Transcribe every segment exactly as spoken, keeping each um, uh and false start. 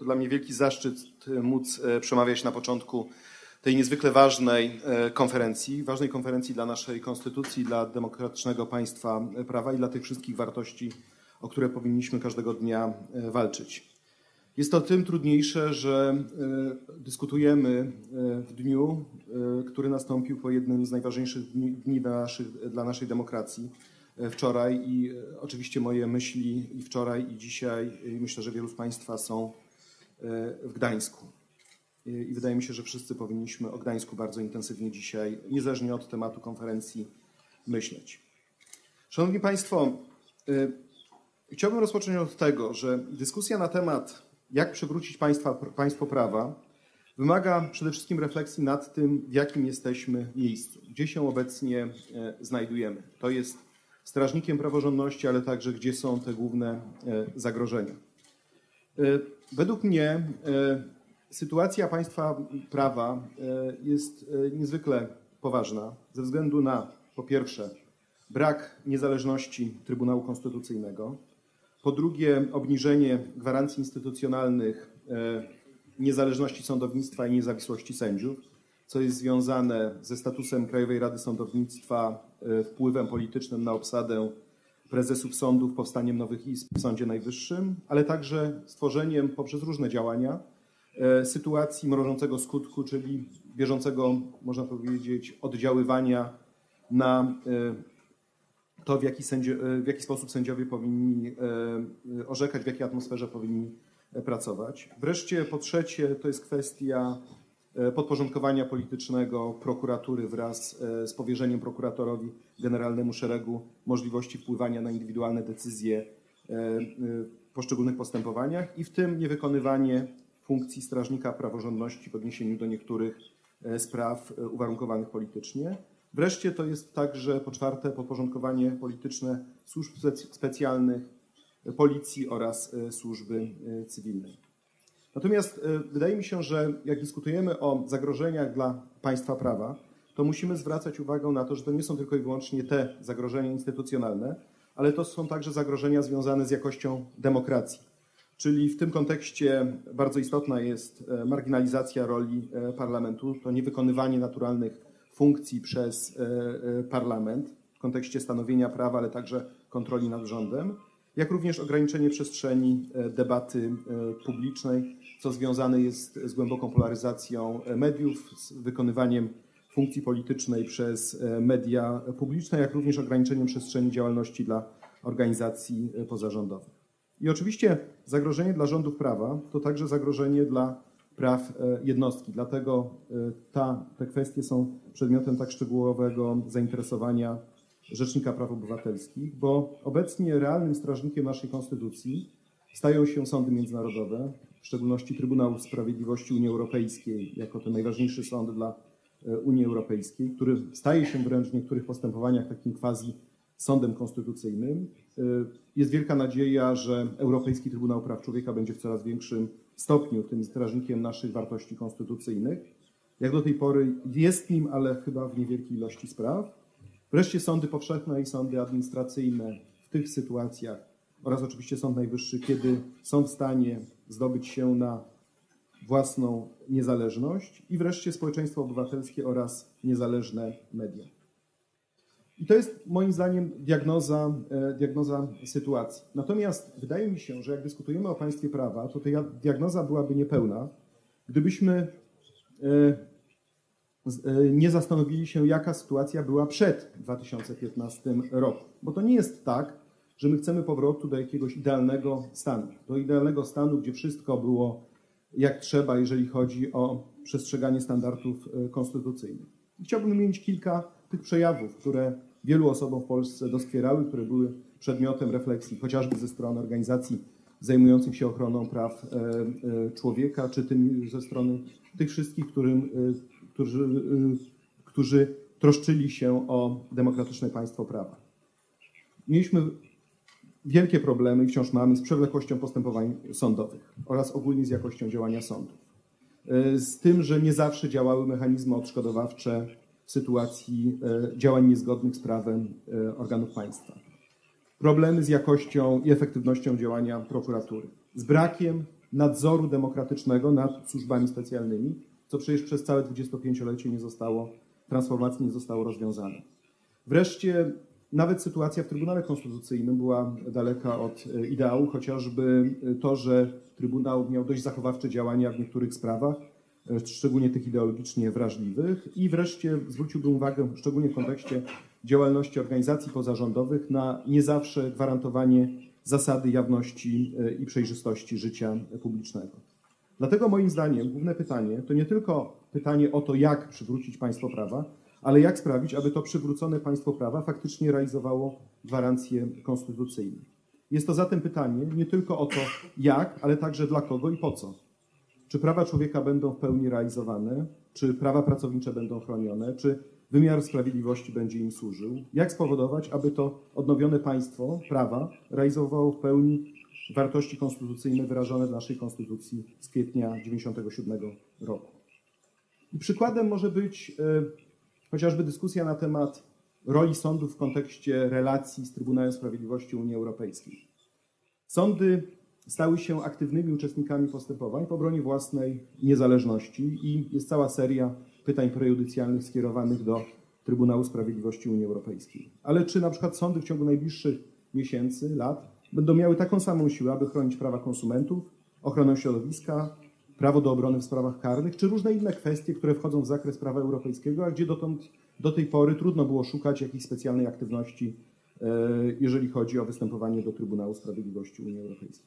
To dla mnie wielki zaszczyt móc przemawiać na początku tej niezwykle ważnej konferencji, ważnej konferencji dla naszej konstytucji, dla demokratycznego państwa prawa i dla tych wszystkich wartości, o które powinniśmy każdego dnia walczyć. Jest to tym trudniejsze, że dyskutujemy w dniu, który nastąpił po jednym z najważniejszych dni, dni dla, naszych, dla naszej demokracji. Wczoraj i oczywiście moje myśli i wczoraj i dzisiaj, i myślę, że wielu z Państwa są w Gdańsku. I wydaje mi się, że wszyscy powinniśmy o Gdańsku bardzo intensywnie dzisiaj, niezależnie od tematu konferencji, myśleć. Szanowni Państwo, chciałbym rozpocząć od tego, że dyskusja na temat, jak przywrócić państwa, państwo prawa, wymaga przede wszystkim refleksji nad tym, w jakim jesteśmy miejscu, gdzie się obecnie znajdujemy. To jest strażnikiem praworządności, ale także gdzie są te główne zagrożenia. Według mnie sytuacja państwa prawa jest niezwykle poważna ze względu na, po pierwsze, brak niezależności Trybunału Konstytucyjnego, po drugie, obniżenie gwarancji instytucjonalnych niezależności sądownictwa i niezawisłości sędziów, co jest związane ze statusem Krajowej Rady Sądownictwa, wpływem politycznym na obsadę prezesów sądów, powstaniem nowych izb w Sądzie Najwyższym, ale także stworzeniem poprzez różne działania sytuacji mrożącego skutku, czyli bieżącego, można powiedzieć, oddziaływania na to, w jaki, sędzio, w jaki sposób sędziowie powinni orzekać, w jakiej atmosferze powinni pracować. Wreszcie po trzecie to jest kwestia podporządkowania politycznego prokuratury wraz z powierzeniem prokuratorowi generalnemu szeregu możliwości wpływania na indywidualne decyzje w poszczególnych postępowaniach i w tym niewykonywanie funkcji strażnika praworządności w odniesieniu do niektórych spraw uwarunkowanych politycznie. Wreszcie to jest także po czwarte podporządkowanie polityczne służb specjalnych, policji oraz służby cywilnej. Natomiast wydaje mi się, że jak dyskutujemy o zagrożeniach dla państwa prawa, to musimy zwracać uwagę na to, że to nie są tylko i wyłącznie te zagrożenia instytucjonalne, ale to są także zagrożenia związane z jakością demokracji. Czyli w tym kontekście bardzo istotna jest marginalizacja roli parlamentu, to niewykonywanie naturalnych funkcji przez parlament w kontekście stanowienia prawa, ale także kontroli nad rządem, jak również ograniczenie przestrzeni debaty publicznej, co związane jest z głęboką polaryzacją mediów, z wykonywaniem funkcji politycznej przez media publiczne, jak również ograniczeniem przestrzeni działalności dla organizacji pozarządowych. I oczywiście zagrożenie dla rządów prawa to także zagrożenie dla praw jednostki. Dlatego ta, te kwestie są przedmiotem tak szczegółowego zainteresowania Rzecznika Praw Obywatelskich, bo obecnie realnym strażnikiem naszej konstytucji stają się sądy międzynarodowe, w szczególności Trybunał Sprawiedliwości Unii Europejskiej, jako ten najważniejszy sąd dla Unii Europejskiej, który staje się wręcz w niektórych postępowaniach takim quasi sądem konstytucyjnym. Jest wielka nadzieja, że Europejski Trybunał Praw Człowieka będzie w coraz większym stopniu tym strażnikiem naszych wartości konstytucyjnych. Jak do tej pory jest nim, ale chyba w niewielkiej ilości spraw. Wreszcie sądy powszechne i sądy administracyjne w tych sytuacjach oraz oczywiście Sąd Najwyższy, kiedy są w stanie zdobyć się na własną niezależność i wreszcie społeczeństwo obywatelskie oraz niezależne media. I to jest moim zdaniem diagnoza, diagnoza sytuacji. Natomiast wydaje mi się, że jak dyskutujemy o państwie prawa, to ta diagnoza byłaby niepełna, gdybyśmy nie zastanowili się, jaka sytuacja była przed dwa tysiące piętnastym rokiem. Bo to nie jest tak, że my chcemy powrotu do jakiegoś idealnego stanu. Do idealnego stanu, gdzie wszystko było jak trzeba, jeżeli chodzi o przestrzeganie standardów konstytucyjnych. I chciałbym wymienić kilka tych przejawów, które wielu osobom w Polsce doskwierały, które były przedmiotem refleksji, chociażby ze strony organizacji zajmujących się ochroną praw człowieka, czy tym ze strony tych wszystkich, którym, którzy, którzy troszczyli się o demokratyczne państwo prawa. Mieliśmy wielkie problemy i wciąż mamy z przewlekłością postępowań sądowych oraz ogólnie z jakością działania sądów. Z tym, że nie zawsze działały mechanizmy odszkodowawcze w sytuacji działań niezgodnych z prawem organów państwa. Problemy z jakością i efektywnością działania prokuratury. Z brakiem nadzoru demokratycznego nad służbami specjalnymi, co przecież przez całe dwudziestopięciolecie nie zostało, transformacji nie zostało rozwiązane. Wreszcie nawet sytuacja w Trybunale Konstytucyjnym była daleka od ideału, chociażby to, że Trybunał miał dość zachowawcze działania w niektórych sprawach, szczególnie tych ideologicznie wrażliwych. I wreszcie zwróciłbym uwagę, szczególnie w kontekście działalności organizacji pozarządowych, na nie zawsze gwarantowanie zasady jawności i przejrzystości życia publicznego. Dlatego moim zdaniem główne pytanie to nie tylko pytanie o to, jak przywrócić państwo prawa, ale jak sprawić, aby to przywrócone państwo prawa faktycznie realizowało gwarancje konstytucyjne. Jest to zatem pytanie nie tylko o to, jak, ale także dla kogo i po co. Czy prawa człowieka będą w pełni realizowane, czy prawa pracownicze będą chronione, czy wymiar sprawiedliwości będzie im służył, jak spowodować, aby to odnowione państwo prawa realizowało w pełni wartości konstytucyjne wyrażone w naszej konstytucji z kwietnia dziewięćdziesiątego siódmego roku. I przykładem może być chociażby dyskusja na temat roli sądów w kontekście relacji z Trybunałem Sprawiedliwości Unii Europejskiej. Sądy stały się aktywnymi uczestnikami postępowań w obronie własnej niezależności i jest cała seria pytań prejudycjalnych skierowanych do Trybunału Sprawiedliwości Unii Europejskiej. Ale czy na przykład sądy w ciągu najbliższych miesięcy, lat będą miały taką samą siłę, aby chronić prawa konsumentów, ochronę środowiska, prawo do obrony w sprawach karnych, czy różne inne kwestie, które wchodzą w zakres prawa europejskiego, a gdzie dotąd, do tej pory trudno było szukać jakiejś specjalnej aktywności, jeżeli chodzi o występowanie do Trybunału Sprawiedliwości Unii Europejskiej.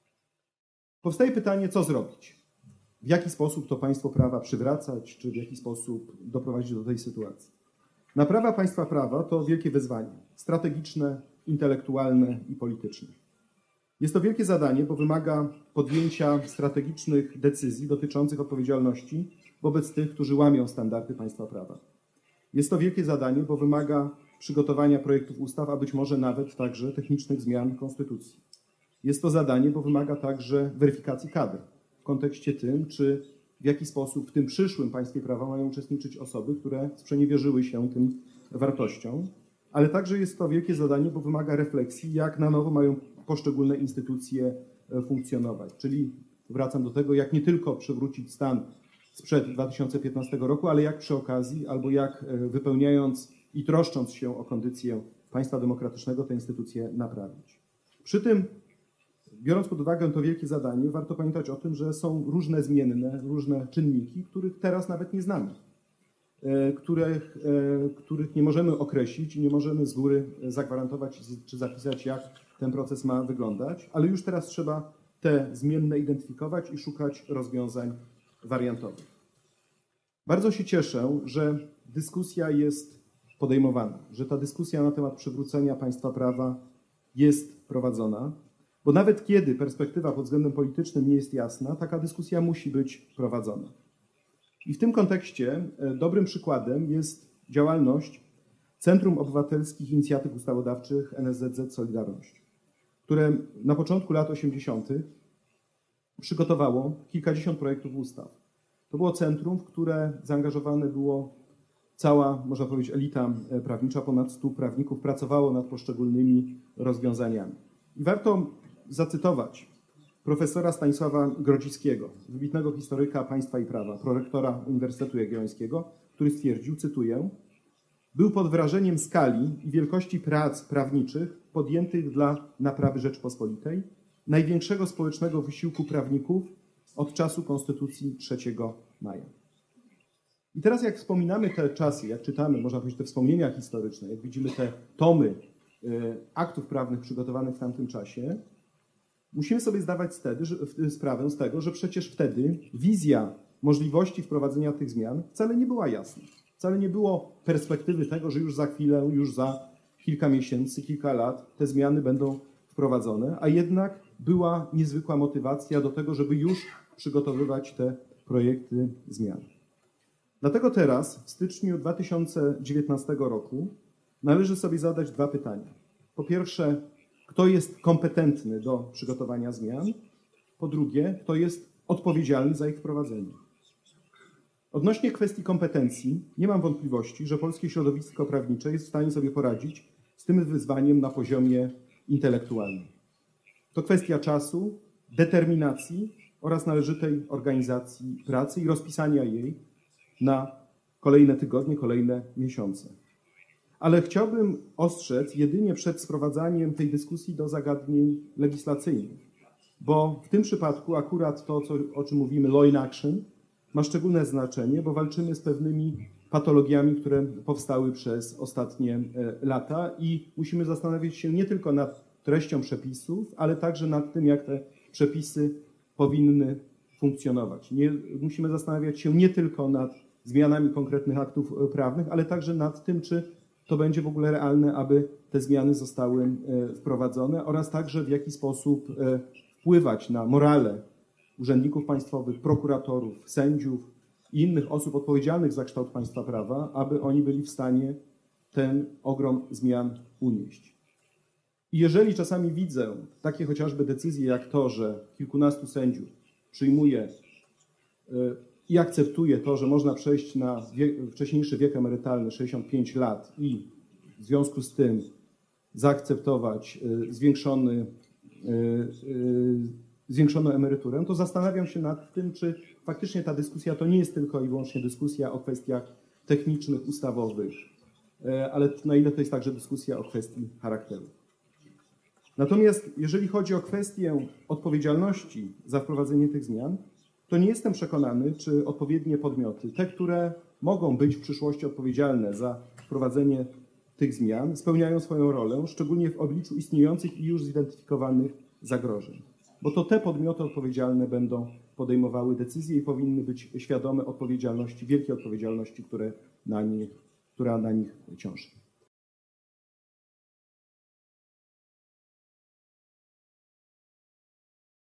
Powstaje pytanie, co zrobić? W jaki sposób to państwo prawa przywracać, czy w jaki sposób doprowadzić do tej sytuacji? Naprawa państwa prawa to wielkie wyzwanie, strategiczne, intelektualne i polityczne. Jest to wielkie zadanie, bo wymaga podjęcia strategicznych decyzji dotyczących odpowiedzialności wobec tych, którzy łamią standardy państwa prawa. Jest to wielkie zadanie, bo wymaga przygotowania projektów ustaw, a być może nawet także technicznych zmian konstytucji. Jest to zadanie, bo wymaga także weryfikacji kadr w kontekście tym, czy w jaki sposób w tym przyszłym państwie prawa mają uczestniczyć osoby, które sprzeniewierzyły się tym wartościom. Ale także jest to wielkie zadanie, bo wymaga refleksji, jak na nowo mają poszczególne instytucje funkcjonować. Czyli wracam do tego, jak nie tylko przywrócić stan sprzed dwa tysiące piętnastego roku, ale jak przy okazji, albo jak wypełniając i troszcząc się o kondycję państwa demokratycznego, te instytucje naprawić. Przy tym, biorąc pod uwagę to wielkie zadanie, warto pamiętać o tym, że są różne zmienne, różne czynniki, których teraz nawet nie znamy, których, których nie możemy określić i nie możemy z góry zagwarantować czy zapisać, jak ten proces ma wyglądać, ale już teraz trzeba te zmienne identyfikować i szukać rozwiązań wariantowych. Bardzo się cieszę, że dyskusja jest podejmowana, że ta dyskusja na temat przywrócenia państwa prawa jest prowadzona, bo nawet kiedy perspektywa pod względem politycznym nie jest jasna, taka dyskusja musi być prowadzona. I w tym kontekście dobrym przykładem jest działalność Centrum Obywatelskich Inicjatyw Ustawodawczych N S Z Z Solidarność, które na początku lat osiemdziesiątych przygotowało kilkadziesiąt projektów ustaw. To było centrum, w które zaangażowane było cała, można powiedzieć, elita prawnicza, ponad stu prawników pracowało nad poszczególnymi rozwiązaniami. I warto zacytować profesora Stanisława Grodzickiego, wybitnego historyka państwa i prawa, prorektora Uniwersytetu Jagiellońskiego, który stwierdził, cytuję: był pod wrażeniem skali i wielkości prac prawniczych podjętych dla naprawy Rzeczypospolitej, największego społecznego wysiłku prawników od czasu Konstytucji trzeciego maja. I teraz jak wspominamy te czasy, jak czytamy, można powiedzieć, te wspomnienia historyczne, jak widzimy te tomy y, aktów prawnych przygotowanych w tamtym czasie, musimy sobie zdawać wtedy, że, sprawę z tego, że przecież wtedy wizja możliwości wprowadzenia tych zmian wcale nie była jasna. Wcale nie było perspektywy tego, że już za chwilę, już za kilka miesięcy, kilka lat te zmiany będą wprowadzone, a jednak była niezwykła motywacja do tego, żeby już przygotowywać te projekty zmian. Dlatego teraz, w styczniu dwa tysiące dziewiętnastego roku, należy sobie zadać dwa pytania. Po pierwsze, kto jest kompetentny do przygotowania zmian? Po drugie, kto jest odpowiedzialny za ich wprowadzenie? Odnośnie kwestii kompetencji nie mam wątpliwości, że polskie środowisko prawnicze jest w stanie sobie poradzić z tym wyzwaniem na poziomie intelektualnym. To kwestia czasu, determinacji oraz należytej organizacji pracy i rozpisania jej na kolejne tygodnie, kolejne miesiące. Ale chciałbym ostrzec jedynie przed sprowadzaniem tej dyskusji do zagadnień legislacyjnych, bo w tym przypadku akurat to, co, o czym mówimy, law in action, ma szczególne znaczenie, bo walczymy z pewnymi patologiami, które powstały przez ostatnie lata i musimy zastanawiać się nie tylko nad treścią przepisów, ale także nad tym, jak te przepisy powinny funkcjonować. Nie, musimy zastanawiać się nie tylko nad zmianami konkretnych aktów prawnych, ale także nad tym, czy to będzie w ogóle realne, aby te zmiany zostały wprowadzone oraz także w jaki sposób wpływać na morale urzędników państwowych, prokuratorów, sędziów i innych osób odpowiedzialnych za kształt państwa prawa, aby oni byli w stanie ten ogrom zmian unieść. I jeżeli czasami widzę takie chociażby decyzje jak to, że kilkunastu sędziów przyjmuje i akceptuje to, że można przejść na wiek, wcześniejszy wiek emerytalny sześćdziesiąt pięć lat i w związku z tym zaakceptować zwiększony, zwiększoną emeryturę, to zastanawiam się nad tym, czy faktycznie ta dyskusja to nie jest tylko i wyłącznie dyskusja o kwestiach technicznych, ustawowych, ale na ile to jest także dyskusja o kwestii charakteru. Natomiast jeżeli chodzi o kwestię odpowiedzialności za wprowadzenie tych zmian, to nie jestem przekonany, czy odpowiednie podmioty, te, które mogą być w przyszłości odpowiedzialne za wprowadzenie tych zmian, spełniają swoją rolę, szczególnie w obliczu istniejących i już zidentyfikowanych zagrożeń. Bo to te podmioty odpowiedzialne będą podejmowały decyzje i powinny być świadome odpowiedzialności, wielkiej odpowiedzialności, które na nich, która na nich ciąży.